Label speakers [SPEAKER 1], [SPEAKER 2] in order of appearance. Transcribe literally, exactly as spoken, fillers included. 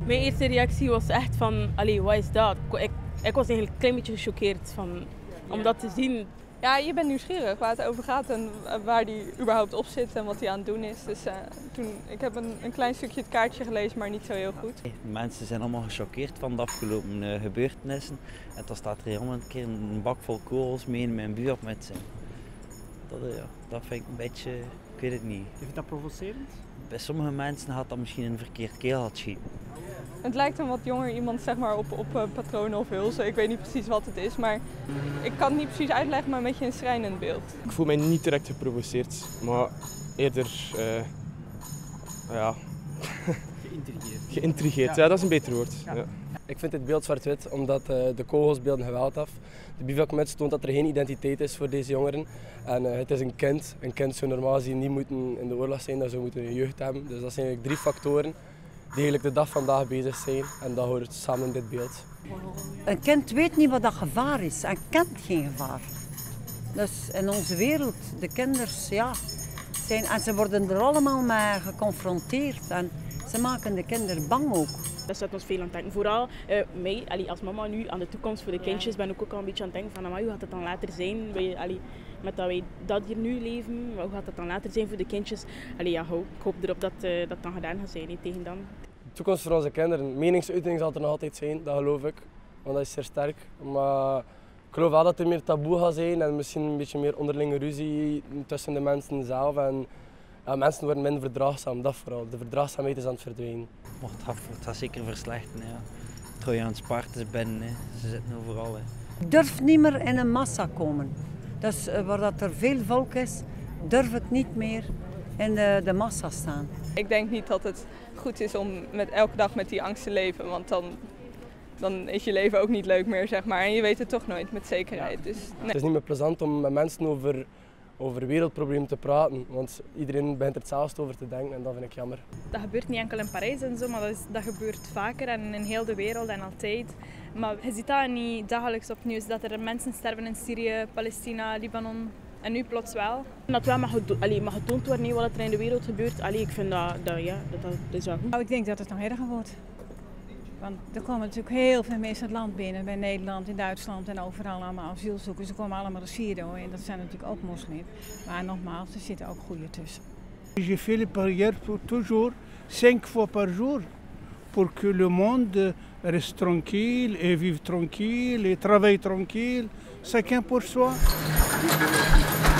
[SPEAKER 1] Mijn eerste reactie was echt van, allee, wat is dat? Ik, ik was eigenlijk een klein beetje gechoqueerd van, om dat te zien.
[SPEAKER 2] Ja, je bent nieuwsgierig waar het over gaat en waar die überhaupt op zit en wat hij aan het doen is. Dus uh, toen, ik heb een, een klein stukje het kaartje gelezen, maar niet zo heel goed.
[SPEAKER 3] Mensen zijn allemaal gechoqueerd van de afgelopen uh, gebeurtenissen. En dan staat er helemaal een keer een bak vol kogels mee in mijn buurt met zijn. Dat, uh, ja, dat vind ik een beetje, ik weet het niet.
[SPEAKER 4] Je vindt dat provocerend?
[SPEAKER 3] Bij sommige mensen gaat dat misschien een verkeerd keel had schieten.
[SPEAKER 2] Het lijkt een wat jonger iemand zeg maar, op, op uh, patronen of hulzen. Ik weet niet precies wat het is, maar ik kan het niet precies uitleggen, maar een beetje een schrijnend beeld.
[SPEAKER 5] Ik voel mij niet direct geprovoceerd, maar eerder uh, ja.
[SPEAKER 4] Geïntrigeerd.
[SPEAKER 5] Geïntrigeerd, ja. Ja, dat is een beter woord. Ja. Ja.
[SPEAKER 6] Ik vind dit beeld zwart-wit omdat uh, de kogels beelden geweld af. De bivakmuts toont dat er geen identiteit is voor deze jongeren. En uh, het is een kind. Een kind zou normaal gezien niet moeten in de oorlog zijn, dat zou moeten een jeugd hebben. Dus dat zijn eigenlijk drie factoren die eigenlijk de dag vandaag bezig zijn en dat hoort samen in dit beeld.
[SPEAKER 7] Een kind weet niet wat dat gevaar is en kent geen gevaar. Dus in onze wereld, de kinders, ja, zijn, en ze worden er allemaal mee geconfronteerd en ze maken de kinderen bang ook.
[SPEAKER 1] Dat zet ons veel aan het denken. Vooral uh, mij, allee, als mama nu aan de toekomst voor de kindjes, ben ik ook al een beetje aan het denken van, hoe gaat het dan later zijn? Wij, allee, met dat wij dat hier nu leven, hoe gaat het dan later zijn voor de kindjes? Allee, ja, ik hoop erop dat uh, dat dan gedaan gaat zijn, he, tegen dan.
[SPEAKER 6] De toekomst voor onze kinderen. Meningsuiting zal er nog altijd zijn, dat geloof ik. Want dat is zeer sterk. Maar ik geloof wel dat er meer taboe gaat zijn en misschien een beetje meer onderlinge ruzie tussen de mensen zelf. En, ja, mensen worden minder verdraagzaam, dat vooral. De verdraagzaamheid is aan het verdwijnen.
[SPEAKER 3] Oh, het, gaat, het gaat zeker verslechteren. Ja. Trojaans paard is binnen, hè. Ze zitten overal. Hè.
[SPEAKER 7] Durf niet meer in een massa komen. Dus uh, waar dat er veel volk is, durf ik niet meer in de, de massa staan.
[SPEAKER 2] Ik denk niet dat het goed is om met elke dag met die angst te leven, want dan, dan is je leven ook niet leuk meer, zeg maar. En je weet het toch nooit met zekerheid. Dus, nee.
[SPEAKER 6] Het is niet meer plezant om met mensen over, over wereldproblemen te praten, want iedereen begint er hetzelfde over te denken en dat vind ik jammer.
[SPEAKER 8] Dat gebeurt niet enkel in Parijs en zo, maar dat, is, dat gebeurt vaker en in heel de wereld en altijd. Maar je ziet dat niet dagelijks op nieuws, dat er mensen sterven in Syrië, Palestina, Libanon. En nu plots wel.
[SPEAKER 1] Dat wel mag, allee, mag getoond worden wat er in de wereld gebeurt. Allee, ik vind dat, dat, ja, dat, dat is wel goed.
[SPEAKER 9] Nou, ik denk dat het nog erger wordt. Want er komen natuurlijk heel veel mensen het land binnen, bij Nederland, in Duitsland en overal allemaal asielzoekers. Ze komen allemaal als Syrië en dat zijn natuurlijk ook moslims. Maar nogmaals, er zitten ook goede tussen.
[SPEAKER 10] J'ai fait les prières pour toujours, cinq fois par jour, pour que le monde reste tranquille et vive tranquille et travaille tranquille, chacun pour soi.